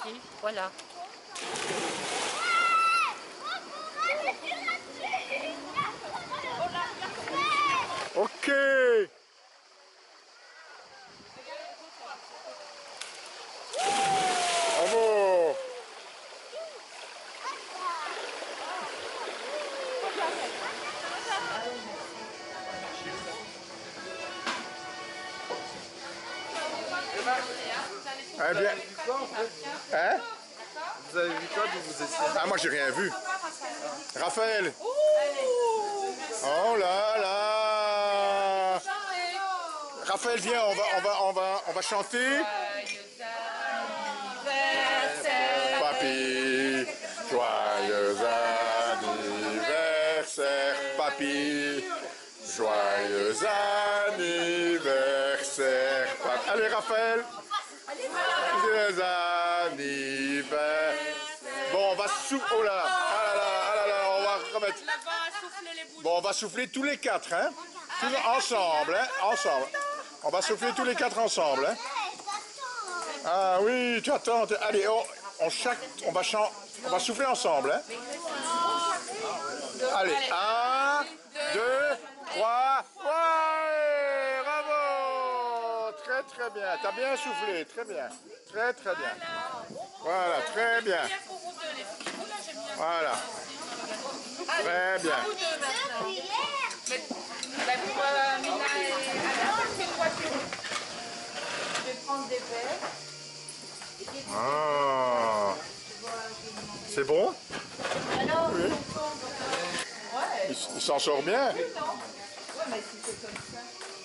ici. Voilà. Ok. Bravo. Eh bien, hein? Vous avez vu quoi d'où vous étiez? Ah, moi j'ai rien vu. Raphaël. Oh là là. Raphaël, viens, on va chanter. Papy, joyeux anniversaire, papy. Joyeux anniversaire, papy. Allez, Raphaël. Joyeux anniversaire. Bon, on va souffler. Oh là là, ah là là, ah là là, on va remettre. Bon, on va souffler tous les quatre, hein. Tous ensemble, hein. Ensemble. On va souffler tous les quatre ensemble, hein. Ah oui, tu attends. Allez, on va souffler ensemble, hein. Allez, 1, 2, 3. Ouais, bravo. Très très bien. T'as bien soufflé, très bien. Très très bien. Voilà, très bien. Voilà. Très bien. Je vais prendre des verres. Ah. C'est bon? Oui. Il s'en sort bien. Ouais, mais si c'est comme ça.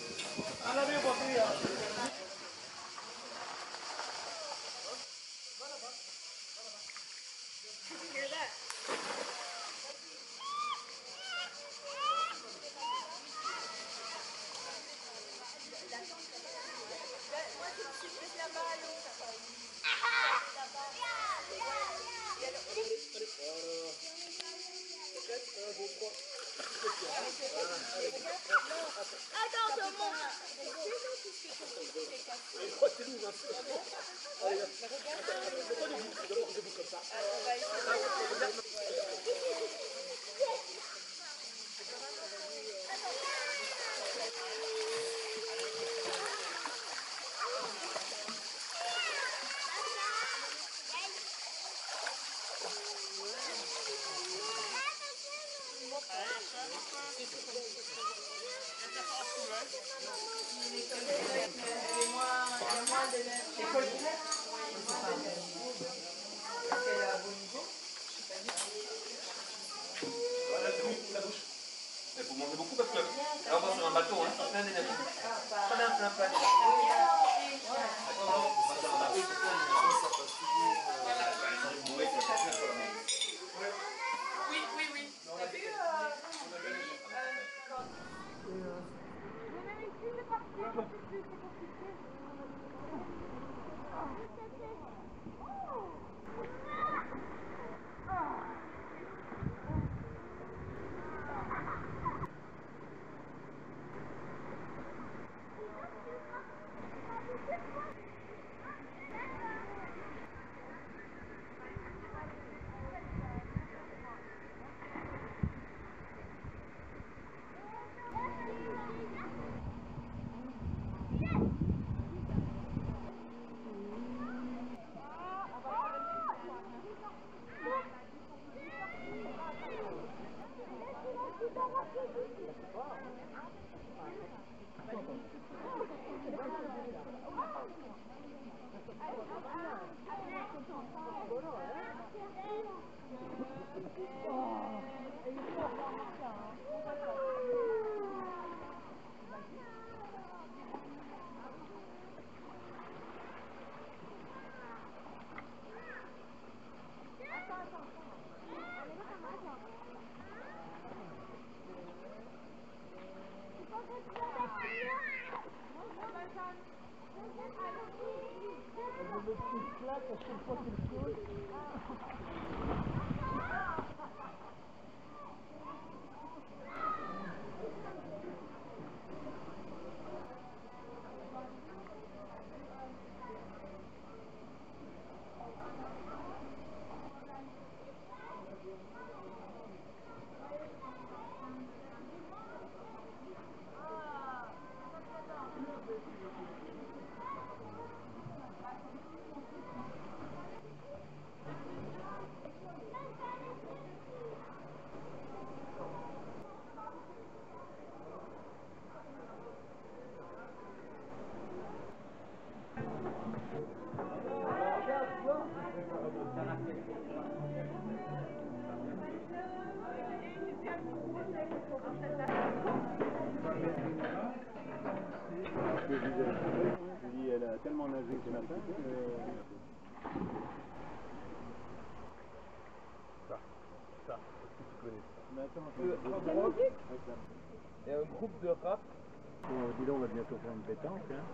Attends, te montre. Voilà, c'est bon, la bouche. Il faut manger beaucoup parce que là on va sur un bateau, hein, plein d'énergie. Prenez un plein plein d'énergie. Oui, oui, oui. T'as vu Le petit claque à chaque fois qu'il saute. Je dis, elle a tellement nagé ce matin que... Ça, est-ce que tu connais? Mais attends, Et un groupe de rap. dis donc, on va bientôt faire une pétanque, hein.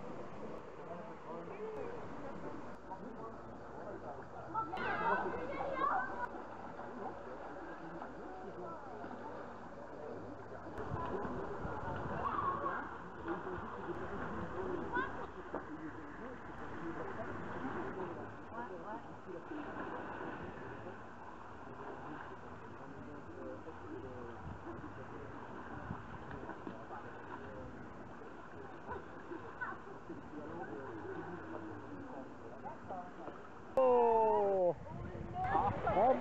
Oh, bravo.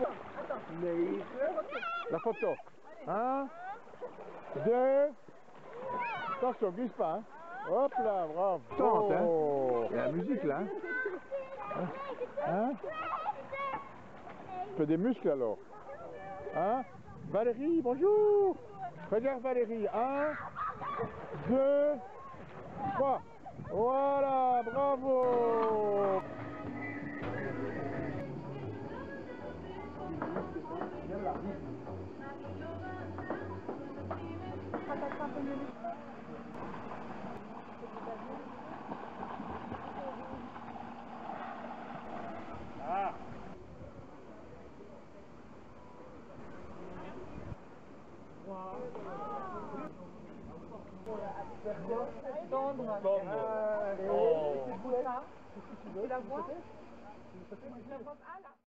La photo. 1, 2. Attention, glisse pas. Hein. Hop là, bravo. Tente, hein. Il y a la musique là. Hein? Tu fais des muscles alors. Hein? Valérie, bonjour. Regarde Valérie. 1, 2, 3. Voilà, bravo. Tendre. Tendre. C'est pour ça. Tu la vois?